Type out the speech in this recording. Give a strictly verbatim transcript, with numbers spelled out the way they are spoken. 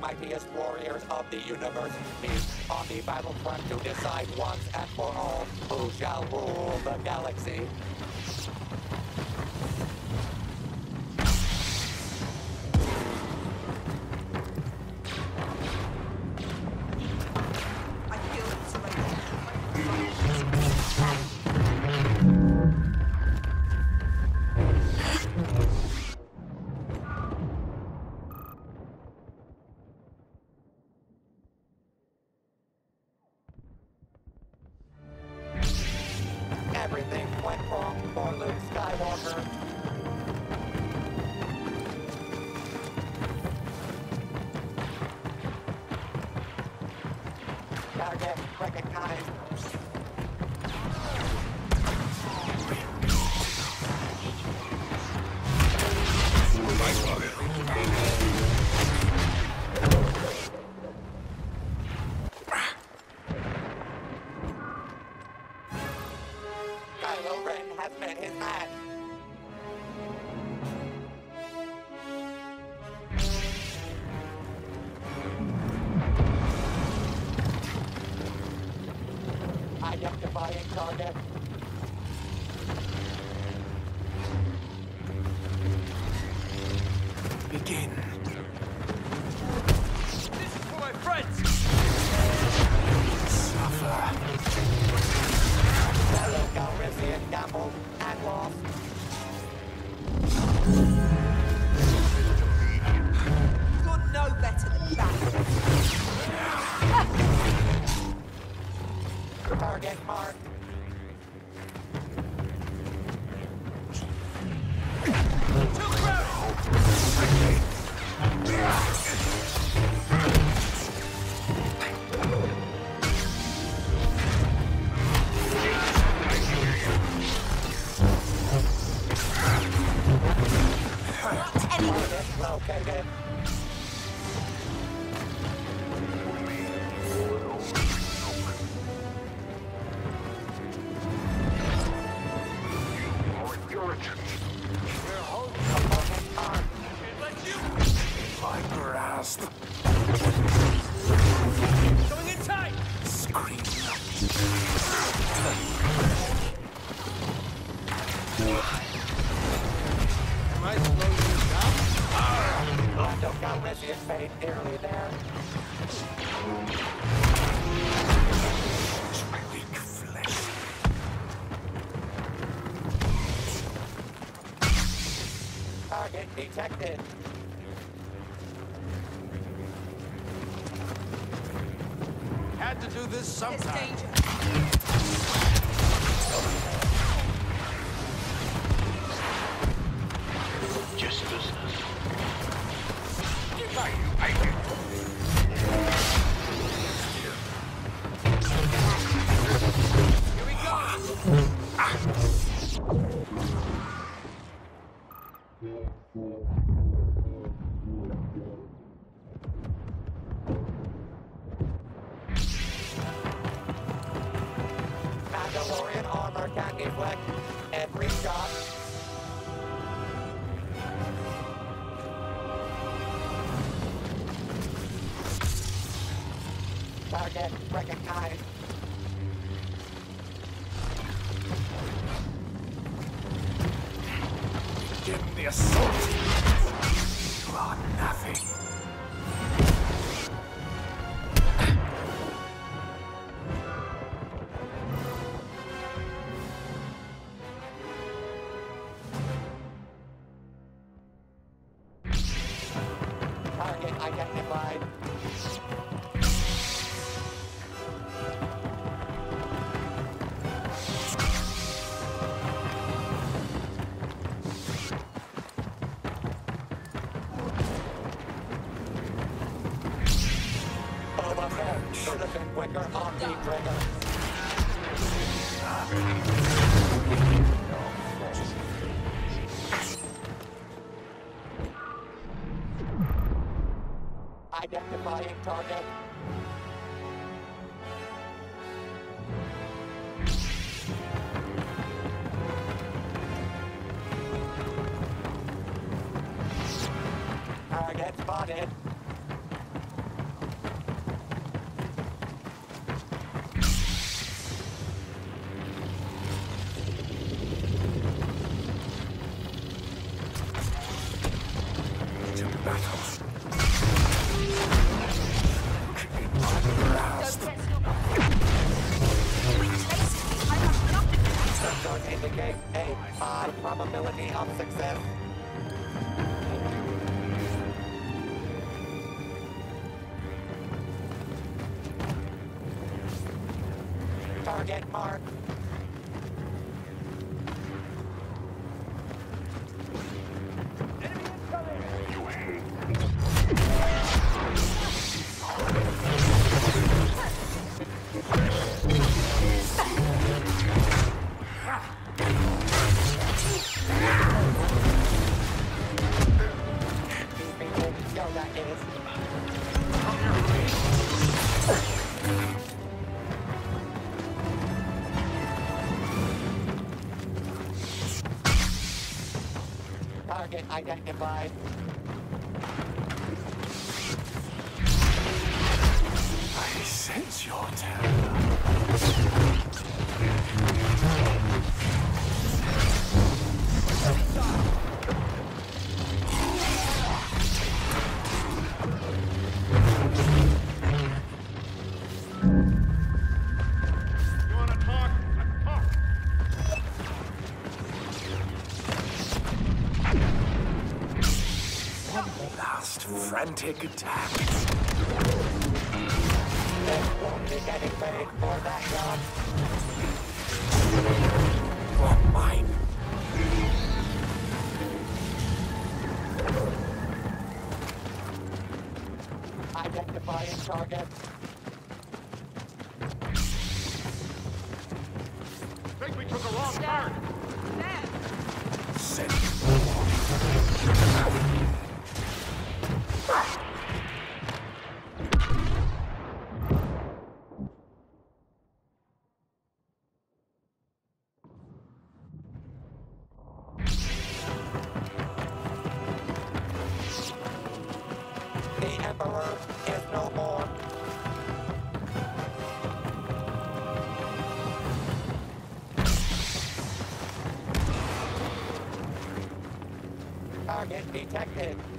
mightiest warriors of the universe meet on the battlefront to decide once and for all who shall rule the galaxy. Everything went wrong for Luke Skywalker. Target recognized. Kylo Ren has met his match. Identifying target. Begin. This is for my friends! Suffer. Fellow Calrissian gambled and lost. You're no better than that. Target marked. Target located. Opponent armed. My grasp. Going in tight! Scream. Am I slowing you down? Lando Calrissian fate nearly there. Weak flesh. Target detected. Had to do this There's sometime. danger. Just business. Here we go! Mandalorian armor can deflect every shot. Target recognized. Begin the assault. You are nothing. Target identified. Boba Fett should have been quicker on the trigger. Identifying target. Target spotted. probability of success. Target mark. Target identified. I sense your terror. You wanna talk? Let's talk. Last frantic attack. Won't be getting paid for that job. For mine. Identifying target. Think we took a wrong turn. Send The Emperor is no more. Target detected.